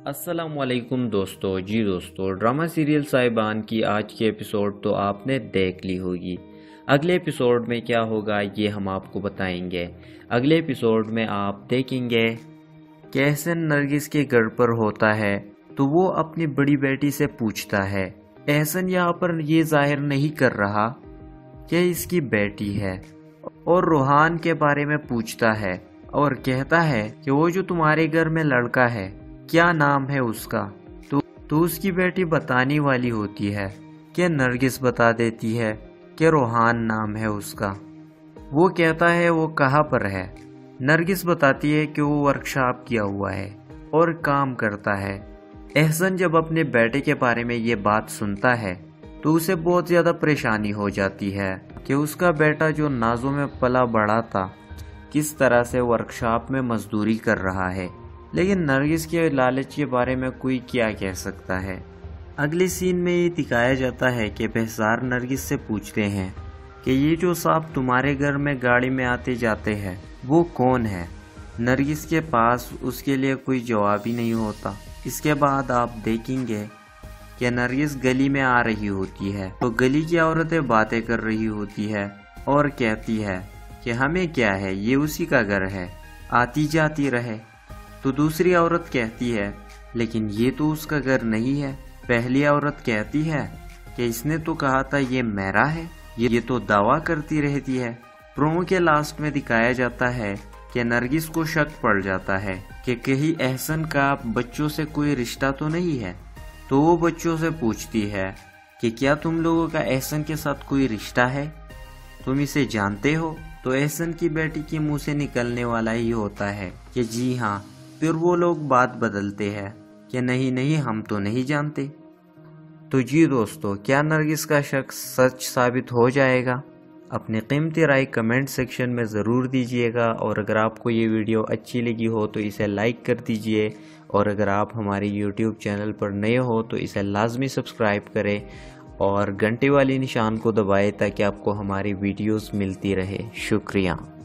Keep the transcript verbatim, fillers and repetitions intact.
अस्सलामुअलैकुम दोस्तों। जी दोस्तों, ड्रामा सीरियल साइबान की आज की एपिसोड तो आपने देख ली होगी। अगले एपिसोड में क्या होगा ये हम आपको बताएंगे। अगले एपिसोड में आप देखेंगे कि एहसन नरगिस के घर पर होता है तो वो अपनी बड़ी बेटी से पूछता है। एहसन यहाँ पर ये जाहिर नहीं कर रहा कि इसकी बेटी है और रूहान के बारे में पूछता है और कहता है कि वो जो तुम्हारे घर में लड़का है क्या नाम है उसका। तो, तो उसकी बेटी बताने वाली होती है कि नरगिस बता देती है कि रूहान नाम है उसका। वो कहता है वो कहाँ पर है। नरगिस बताती है कि वो वर्कशॉप किया हुआ है और काम करता है। एहसन जब अपने बेटे के बारे में ये बात सुनता है तो उसे बहुत ज़्यादा परेशानी हो जाती है कि उसका बेटा जो नाजों में पला बड़ा था किस तरह से वर्कशॉप में मजदूरी कर रहा है, लेकिन नरगिस के लालच के बारे में कोई क्या कह सकता है। अगले सीन में ये दिखाया जाता है कि बेहजार नरगिस से पूछते हैं कि ये जो सांप तुम्हारे घर में गाड़ी में आते जाते हैं वो कौन है। नरगिस के पास उसके लिए कोई जवाब ही नहीं होता। इसके बाद आप देखेंगे कि नरगिस गली में आ रही होती है तो गली की औरतें बातें कर रही होती है और कहती है कि हमें क्या है, ये उसी का घर है, आती जाती रहे। तो दूसरी औरत कहती है लेकिन ये तो उसका घर नहीं है। पहली औरत कहती है कि इसने तो कहा था ये मेरा है, ये, ये तो दावा करती रहती है। प्रोमो के लास्ट में दिखाया जाता है कि नरगिस को शक पड़ जाता है कि कहीं एहसन का बच्चों से कोई रिश्ता तो नहीं है। तो वो बच्चों से पूछती है कि क्या तुम लोगों का एहसन के साथ कोई रिश्ता है, तुम इसे जानते हो। तो एहसन की बेटी के मुंह से निकलने वाला ही होता है कि जी हाँ। फिर वो लोग बात बदलते हैं कि नहीं नहीं हम तो नहीं जानते। तो जी दोस्तों, क्या नरगिस का शक सच साबित हो जाएगा? अपनी कीमती राय कमेंट सेक्शन में ज़रूर दीजिएगा और अगर आपको ये वीडियो अच्छी लगी हो तो इसे लाइक कर दीजिए और अगर आप हमारे यूट्यूब चैनल पर नए हो तो इसे लाजमी सब्सक्राइब करें और घंटे वाली निशान को दबाएं ताकि आपको हमारी वीडियोस मिलती रहे। शुक्रिया।